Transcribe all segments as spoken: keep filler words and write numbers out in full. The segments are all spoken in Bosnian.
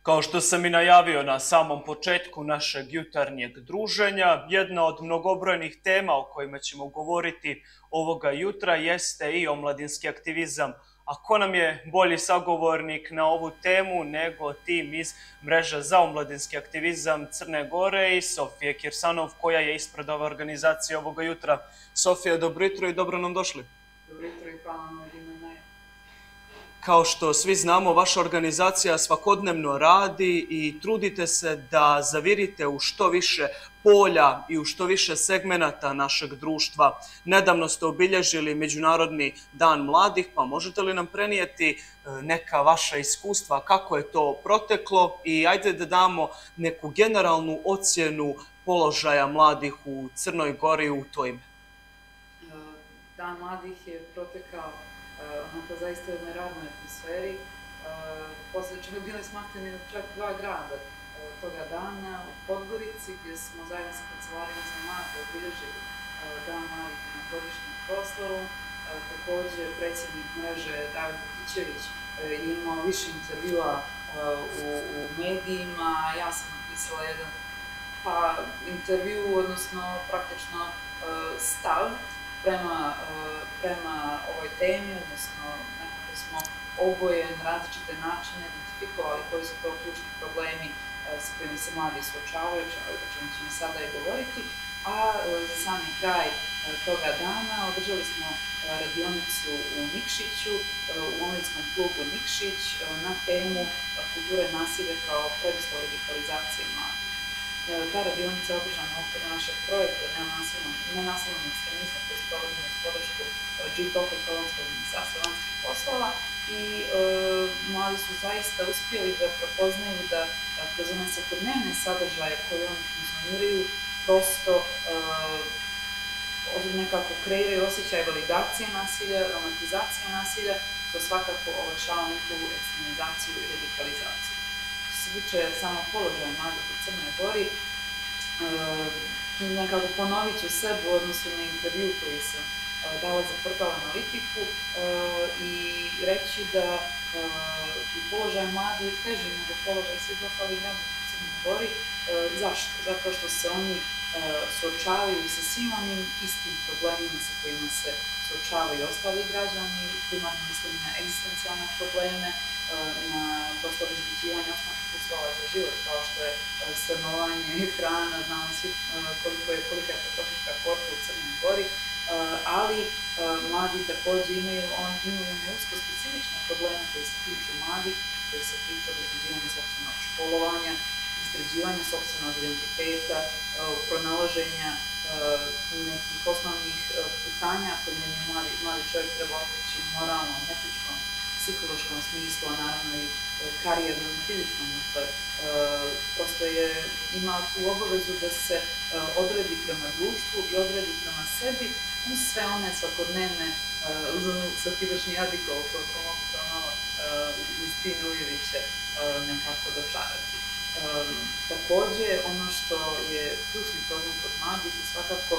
Kao što sam i najavio na samom početku našeg jutarnjeg druženja, jedna od mnogobrojnih tema o kojima ćemo govoriti ovoga jutra jeste i omladinski aktivizam. A ko nam je bolji sagovornik na ovu temu nego tim iz Mreže za omladinski aktivizam Crne Gore i Sofije Kirsanov, koja je ispred ove organizacije ovoga jutra. Sofija, dobro jutro i dobro nam došli. Dobro jutro i hvala vam od imena. Kao što svi znamo, vaša organizacija svakodnevno radi i trudite se da zavirite u što više polja i u što više segmenata našeg društva. Nedavno ste obilježili Međunarodni dan mladih, pa možete li nam prenijeti neka vaša iskustva, kako je to proteklo i ajde da damo neku generalnu ocjenu položaja mladih u Crnoj Gori u to ime. Dan mladih je protekao onako zaista u jednoj radnoj atmosferi. Posle čega bili smašteni čak dva grada toga dana, u Podgorici, gdje smo zajedno sa Kancelarijom za mlade obilježili dan mladih na godišnjem proslavu. Takođe, predsjednik mreže David Vukićević je imao više intervjua u medijima. Ja sam napisala jedan intervju, odnosno praktično stav prema ovoj temi, odnosno nekako smo oboje na različite načine identifikovali koji su to ključni problemi s kojima se mladi suočavaju, o čemu ćemo sada i govoriti, a za sami kraj toga dana održali smo radionicu u Nikšiću, u omladinskom klubu Nikšić, na temu kulture nasilja kao preduslov revitalizacije mladih. Ta radionica je održana u okviru našeg projekta nenasilnog ekstremizma koji sprovodimo uz podršku G T O K-a i Holandskog ministarstva vanjskih poslova i mladi su zaista uspjeli da prepoznaju da kroz one svakodnevne sadržaje koje oni konzumiraju prosto nekako kreiraju osjećaj validacije nasilja, romantizacije nasilja, što svakako olakšava njihovu ekstremizaciju i radikalizaciju. Što se tiče samo položaja mladih u Crnoj Gori, nekako ponovit ću sebe u odnosu na intervju koji sam dala za portal Analitiku i reći da je položaj mladih teži nego položaj svih ostalih građana u Crnoj Gori. Zašto? Zato što se oni suočavaju sa svim onim istim problemima sa kojima se suočavaju ostali građani, primarno mislim na egzistencijalne probleme, na prosto obezbeđivanje osnovnih uslova za život, kao što je stanovanje, hrana, znamo svi kolika je potrošačka korpa u Crnoj Gori, ali mladi takođe imaju neusko specifične probleme koji se tiču mladih, koji se tiču obezbeđivanja sopstvenog školovanja, izgrađivanja sopstvenog identiteta, pronalaženja nekih osnovnih pitanja kojima mladi čovjek treba otići u moralnom, etičkom, psihološkom smislu, a naravno i karijernom i fizičnom. Prosto je imao tu obavezu da se odredi prema društvu i odredi prema sebi uz sve one svakodnevne, sad ti baš ni adikol, koliko mogu to malo iz Tine Ujevića nekako dočarati. Takođe, ono što je ključni problem kod mladih je svakako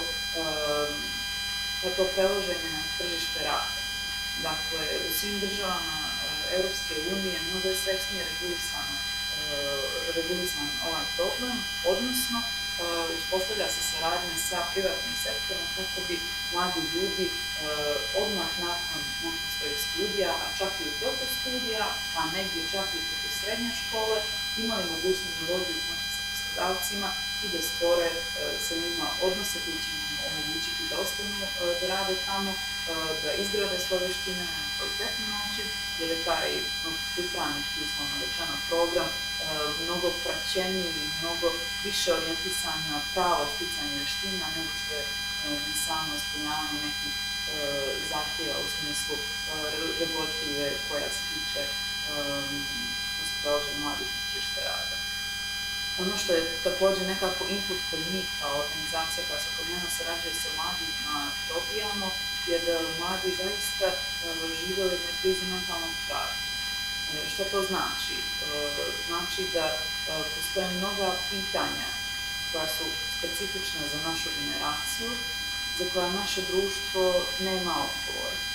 to preloženje na tržište rada. Dakle, u svim državama Europske unije mnogo je srećnije regulisan ovaj problem, odnosno uspostavlja se saradnja sa privatnim sektorom kako bi mladi ljudi odmah nakon svojih studija, a čak i u toku studija, pa negdje čak i toku srednje škole, imali mogućnost da dođu u kontakt sa poslodavcima i da stvore sa njima odnose koji će nam omogućiti da ostanu da rade tamo, da izgrade svoje veštine na kvalitetni način, jer je taj pripravnički, uslovno rečeno, program mnogo praćeniji i mnogo više orijentisan na pravo sticanje veština nego što je samo ispunjavanje nekih zahtjeva u smislu regulative koja se tiče prelaženja mladih na tržište rada. Ono što je takođe nekako input koji mi kao organizacija koja svakodnevno sarađuje sa mladima dobijamo je da mladi zaista žive u jednoj krizi mentalnog zdravlja. Šta to znači? Znači da postoje mnoga pitanja koja su specifična za našu generaciju, za koja naše društvo nema odgovor.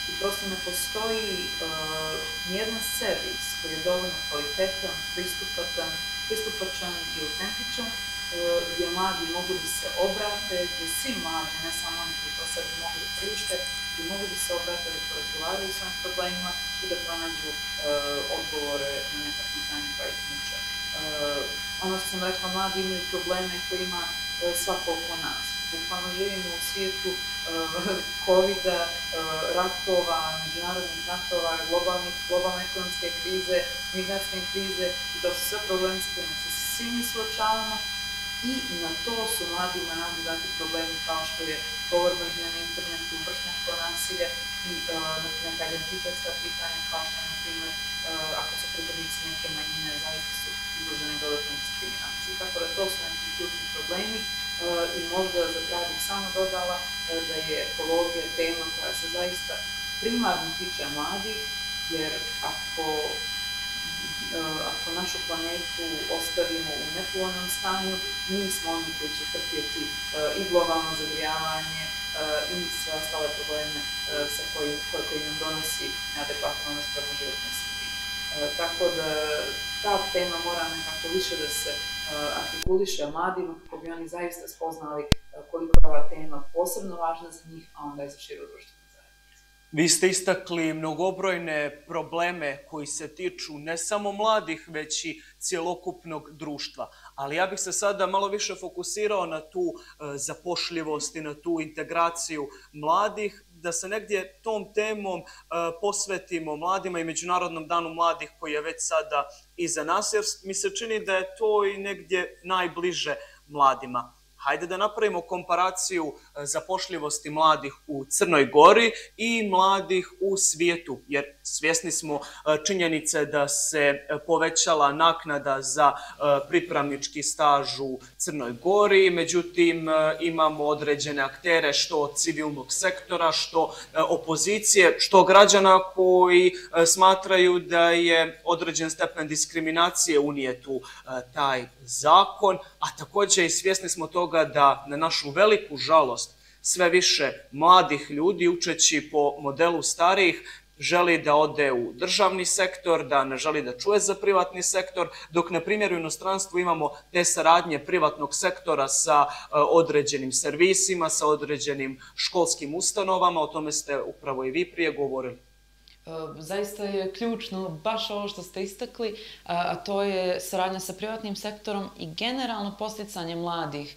i prosto ne postoji nijedan servis koji je dovoljno kvalitetan, pristupačan, pristupačan i autentičan, gdje mladi mogu da se obrate, gdje svi mladi, ne samo oni koji to sebi mogu da priušte, gdje mogu da se obrate, da porazgovaraju s ovim problemima i da pronađu odgovore na neka pitanja koja ih muče. Ono što sam rekla, mladi imaju probleme koje ima svako oko nas. Bukvalno živimo u svijetu kovida, ratova, međunarodnih ratova, globalne ekonomske krize, migracijske krize i to su sve problemi s kojima se svi mi suočavamo i na to su mladima nadodati problemi kao što je govor mržnje na internetu, vršnjačko nasilje i neka identitetska pitanja kao što je, na primjer, ako su pripadnici neke manjine, zaista su izloženi dodatnoj diskriminaciji. Tako da to su neki ključni problemi i možda za kraj bih samo dodala da je ekologija tema koja se zaista primarno tiče mladih, jer ako ako našu planetu ostavimo u nepovoljnom stanju, mi smo oni koji će trpjeti i globalno zagrijavanje i sve ostale probleme koje nam donosi neadekvatan odnos prema životnoj sredini. Tako da ta tema mora nekako više da se artikuliše mladima kako bi oni zaista spoznali koliko je ova tema posebno važna za njih, a onda i za širu društvenu zajednicu. Vi ste istakli mnogobrojne probleme koji se tiču ne samo mladih, već i cjelokupnog društva. Ali ja bih se sada malo više fokusirao na tu zapošljivost i na tu integraciju mladih, da se negdje tom temom posvetimo mladima i Međunarodnom danu mladih koji je već sada iza nas, jer mi se čini da je to i negdje najbliže mladima. Hajde da napravimo komparaciju zapošljivosti mladih u Crnoj Gori i mladih u svijetu, jer svjesni smo činjenice da se povećala naknada za pripravnički staž u Crnoj Gori, međutim imamo određene aktere što od civilnog sektora, što opozicije, što građana koji smatraju da je određen stepen diskriminacije unijet u taj zakon, a također i svjesni smo toga da na našu veliku žalost sve više mladih ljudi učeći po modelu starijih želi da ode u državni sektor, da ne želi da čuje za privatni sektor, dok na primjer u inostranstvu imamo te saradnje privatnog sektora sa određenim servisima, sa određenim školskim ustanovama, o tome ste upravo i vi prije govorili. Zaista je ključno baš ovo što ste istakli, a to je saradnja sa privatnim sektorom i generalno podsticanje mladih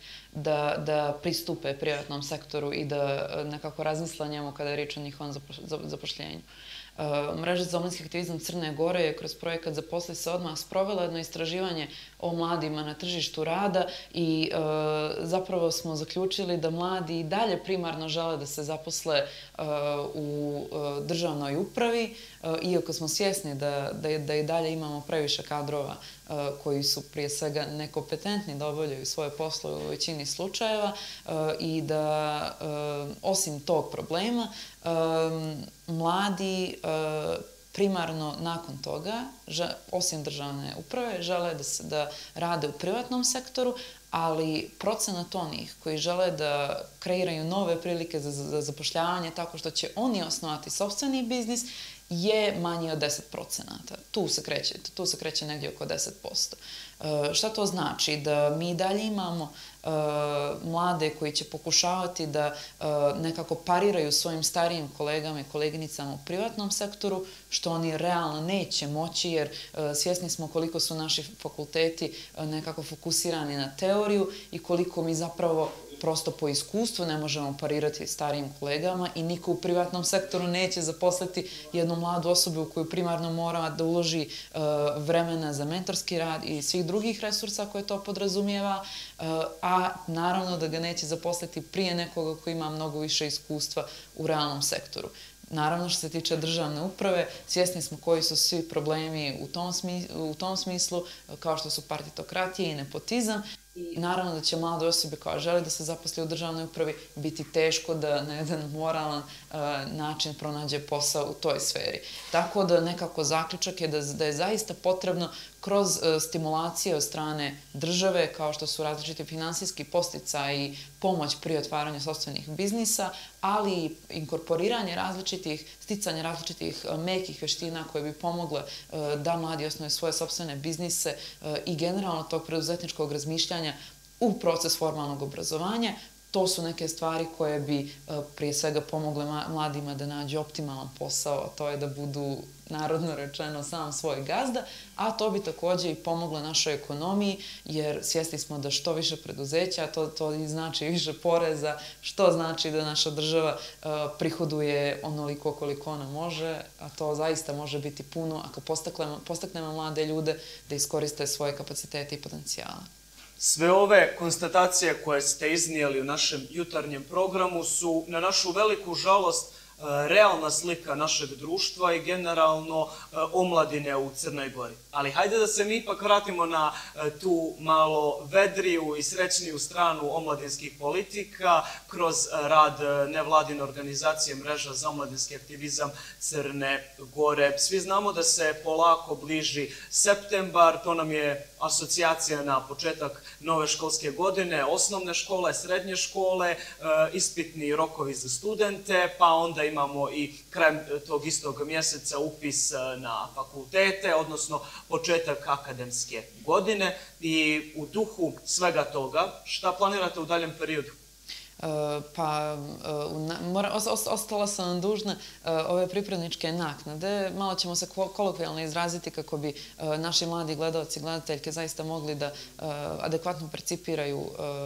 da pristupe privatnom sektoru i da nekako razmisle o njemu kada je riječ o njihovom zapošljenju. Mreža za omladinski aktivizam Crne Gore je kroz projekat Zaposli se odmah sprovela jedno istraživanje o mladima na tržištu rada i zapravo smo zaključili da mladi i dalje primarno žele da se zaposle u državnoj upravi, iako smo svjesni da i dalje imamo previše kadrova koji su prije svega nekompetentni da obavljaju svoje poslove u većini slučajeva i da osim tog problema mladi primarno nakon toga, osim državne uprave, žele da rade u privatnom sektoru, ali procenat onih koji žele da kreiraju nove prilike za zapošljavanje tako što će oni osnovati sopstveni biznis je manji od deset procenata. Tu se kreće, tu se kreće negdje oko deset posto. Šta to znači? Da mi dalje imamo mlade koji će pokušavati da nekako pariraju svojim starijim kolegama i koleginicama u privatnom sektoru, što oni realno neće moći, jer svjesni smo koliko su naši fakulteti nekako fokusirani na teoriju i koliko mi zapravo prosto po iskustvu ne možemo parirati starijim kolegama i niko u privatnom sektoru neće zaposliti jednu mladu osobu u koju primarno mora da uloži vremena za mentorski rad i svih drugih resursa koje to podrazumijeva, a naravno da ga neće zaposliti prije nekoga koji ima mnogo više iskustva u realnom sektoru. Naravno, što se tiče državne uprave, svjesni smo koji su svi problemi u tom smislu, kao što su partitokratija i nepotizam. Naravno da će mladoj osobi koja želi da se zaposli u državnoj upravi biti teško da na jedan moralan način pronađe posao u toj sferi. Tako da nekako zaključak je da je zaista potrebno kroz stimulacije od strane države, kao što su različiti finansijski podsticaji i pomoć pri otvaranju sopstvenih biznisa, ali i inkorporiranje različitih, sticanje različitih mekih veština koje bi pomogle da mladi osnuju svoje sopstvene biznise i generalno tog preduzetničkog razmišljanja u proces formalnog obrazovanja. To su neke stvari koje bi prije svega pomogle mladima da nađu optimalan posao, a to je da budu, narodno rečeno, sam svoj gazda, a to bi takođe i pomoglo našoj ekonomiji, jer svjesni smo da što više preduzeća, to i znači više poreza, što znači da naša država prihoduje onoliko koliko ona može, a to zaista može biti puno ako podstaknemo mlade ljude da iskoriste svoje kapacitete i potencijale. Sve ove konstatacije koje ste iznijeli u našem jutarnjem programu su, na našu veliku žalost, realna slika našeg društva i generalno omladine u Crnoj Gori. Ali hajde da se mi ipak vratimo na tu malo vedriju i srećniju stranu omladinskih politika kroz rad nevladine organizacije Mreža za omladinski aktivizam Crne Gore. Svi znamo da se polako bliži septembar, to nam je asocijacija na početak nove školske godine, osnovne škole, srednje škole, ispitni rokovi za studente, pa onda imamo i krajem tog istog mjeseca upis na fakultete, odnosno početak akademske godine. I u duhu svega toga, šta planirate u daljem periodu? Pa, ostala sam vam dužna ove pripravničke naknade. Malo ćemo se kolokvijalno izraziti kako bi naši mladi gledalci i gledateljke zaista mogli da adekvatno percipiraju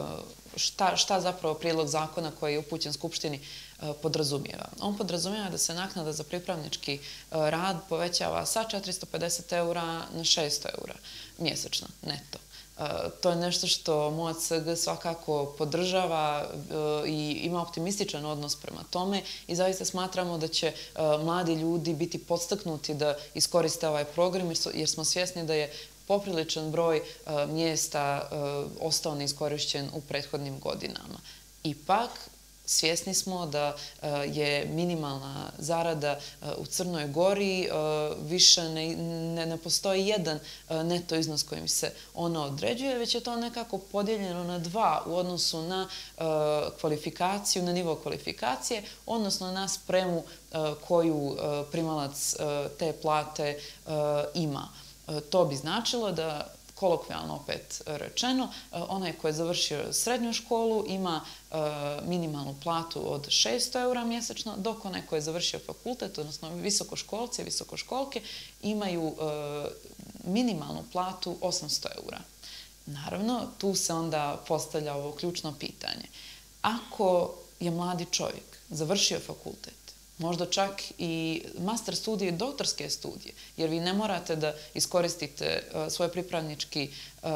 šta zapravo prijedlog zakona koji je upućen Skupštini podrazumijeva. On podrazumijeva da se naknada za pripravnički rad povećava sa četiristo pedeset eura na šesto eura mjesečno, neto. To je nešto što M O C G svakako podržava i ima optimističan odnos prema tome i zaista smatramo da će mladi ljudi biti podstaknuti da iskoriste ovaj program jer smo svjesni da je popriličan broj mjesta ostao neiskorišćen u prethodnim godinama. Ipak, svjesni smo da je minimalna zarada u Crnoj Gori, više ne postoji jedan neto iznos kojim se ona određuje, već je to nekako podijeljeno na dva u odnosu na kvalifikaciju, na nivo kvalifikacije, odnosno na spremu koju primalac te plate ima. To bi značilo da, kolokvijalno opet rečeno, onaj ko je završio srednju školu ima minimalnu platu od šesto eura mjesečno, dok onaj ko je završio fakultet, odnosno visokoškolci i visokoškolke, imaju minimalnu platu osamsto eura. Naravno, tu se onda postavlja ovo ključno pitanje. Ako je mladi čovjek završio fakultet, možda čak i master studije i doktorske studije, jer vi ne morate da iskoristite svoj pripravnički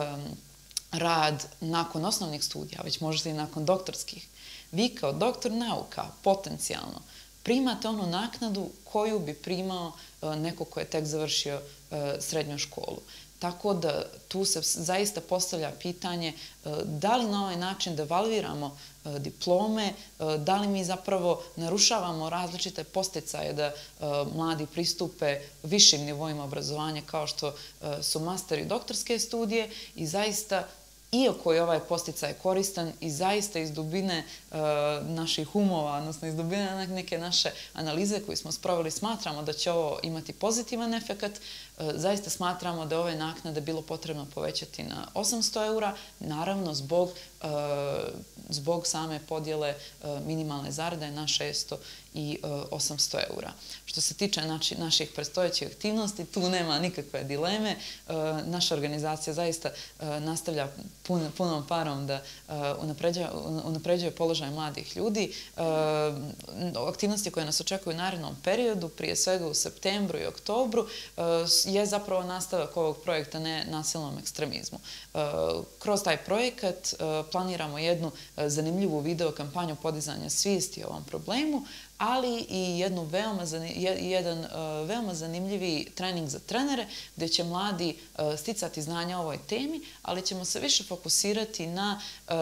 rad nakon osnovnih studija, već možete i nakon doktorskih. Vi kao doktor nauka, potencijalno, primate onu naknadu koju bi primao neko ko je tek završio srednju školu. Tako da tu se zaista postavlja pitanje da li na ovaj način devalviramo diplome, da li mi zapravo narušavamo različite podsticaje da mladi pristupe višim nivoima obrazovanja kao što su master i doktorske studije i zaista iako je ovaj podsticaj koristan i zaista iz dubine naših umova, odnosno iz dubine neke naše analize koju smo sproveli, smatramo da će ovo imati pozitivan efekat, zaista smatramo da je ove naknade bilo potrebno povećati na osamsto eura, naravno zbog same podjele minimalne zarade na šesto i osamsto eura. Što se tiče naših predstojećih aktivnosti, tu nema nikakve dileme. Naša organizacija zaista nastavlja punom parom da unapređuje položaj mladih ljudi. Aktivnosti koje nas očekuju u narednom periodu, prije svega u septembru i oktobru, je zapravo nastavak ovog projekta nenasilnom ekstremizmu. Kroz taj projekat planiramo jednu zanimljivu video kampanju podizanja svijesti o ovom problemu, ali i jednu veoma, jedan veoma zanimljivi trening za trenere gdje će mladi sticati znanja o ovoj temi, ali ćemo se više fokusirati na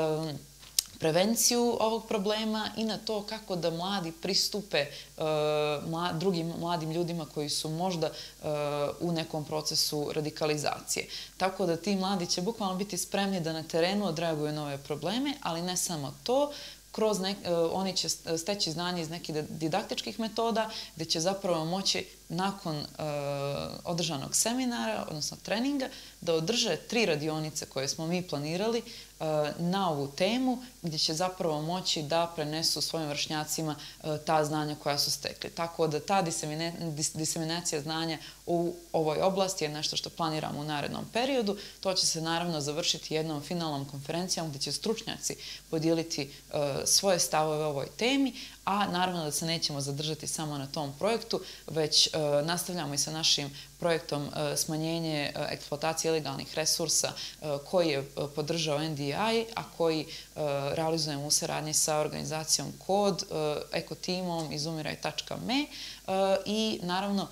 prevenciju ovog problema i na to kako da mladi pristupe drugim mladim ljudima koji su možda u nekom procesu radikalizacije. Tako da ti mladi će bukvalno biti spremni da na terenu odreaguju na ove probleme, ali ne samo to, kroz oni će steći znanje iz nekih didaktičkih metoda gdje će zapravo moći nakon održanog seminara, odnosno treninga, da održe tri radionice koje smo mi planirali na ovu temu, gdje će zapravo moći da prenesu svojim vršnjacima ta znanja koja su stekli. Tako da ta diseminacija znanja u ovoj oblasti je nešto što planiramo u narednom periodu. To će se naravno završiti jednom finalnom konferencijom gdje će stručnjaci podijeliti svoje stavove o ovoj temi, a naravno da se nećemo zadržati samo na tom projektu, već nastavljamo i sa našim projektom smanjenje eksploatacije ilegalnih resursa koji je podržao N D I, a koji realizujemo u saradnji sa organizacijom Kod, ekotimom izumiraj tačka me i naravno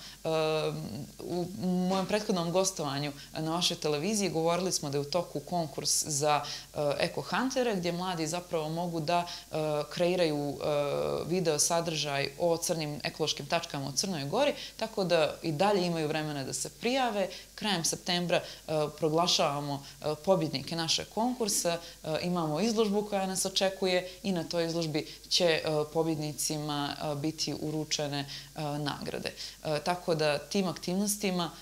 u mojem prethodnom gostovanju na vašoj televiziji govorili smo da je u toku konkurs za Eko Huntere gdje mladi zapravo mogu da kreiraju video sadržaj o crnim ekološkim tačkama u Crnoj Gori, tako da i dalje imaju vremena da se prijave. Krajem septembra proglašavamo pobjednike našeg konkursa, imamo izložbu koja nas očekuje i na toj izložbi će pobjednicima biti uručene nagrade. Tako da tim aktivnostima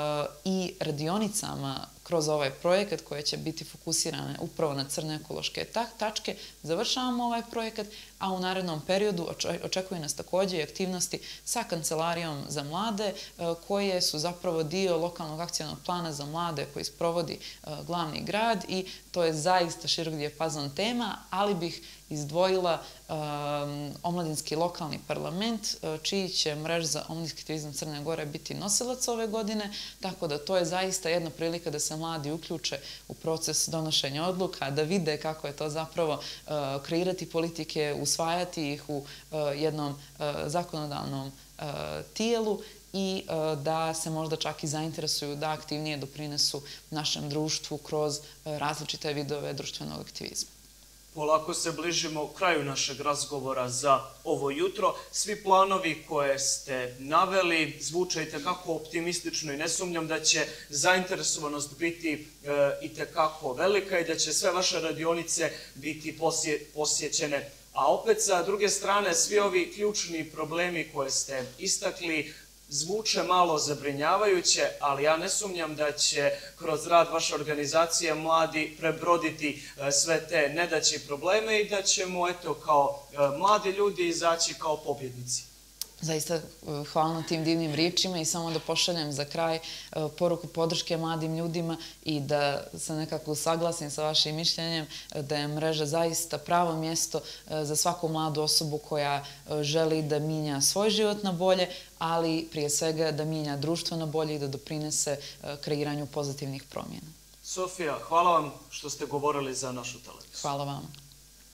i radionicama kroz ovaj projekat koje će biti fokusirane upravo na crne ekološke tačke, završavamo ovaj projekat, a u narednom periodu očekuju nas također i aktivnosti sa Kancelarijom za mlade, koje su zapravo dio lokalnog akcionog plana za mlade koji sprovodi glavni grad i to je zaista širok dijapazon tema, ali bih izdvojila omladinski lokalni parlament, čiji će mrež za omladinski aktivizam Crne Gore biti nosilac ove godine, tako da to je zaista jedna prilika da se mladi uključe u proces donošenja odluka, da vide kako je to zapravo kreirati politike, usvajati ih u jednom zakonodavnom tijelu i da se možda čak i zainteresuju da aktivnije doprinesu našem društvu kroz različite vidove društvenog aktivizma. Polako se bližimo kraju našeg razgovora za ovo jutro. Svi planovi koje ste naveli zvuče itekako optimistično i ne sumnjam da će zainteresovanost biti itekako velika i da će sve vaše radionice biti posjećene. A opet sa druge strane svi ovi ključni problemi koje ste istakli zvuče malo zabrinjavajuće, ali ja ne sumnjam da će kroz rad vaše organizacije mladi prebroditi sve te nedaće i probleme i da ćemo, eto, kao mladi ljudi izaći kao pobjednici. Zaista hvala na tim divnim riječima i samo da pošaljem za kraj poruku podrške mladim ljudima i da se nekako saglasim sa vašim mišljenjem da je mreža zaista pravo mjesto za svaku mladu osobu koja želi da minja svoj život na bolje, ali prije svega da minja društvo na bolje i da doprinese kreiranju pozitivnih promjena. Sofija, hvala vam što ste govorili za našu televiziju. Hvala vam.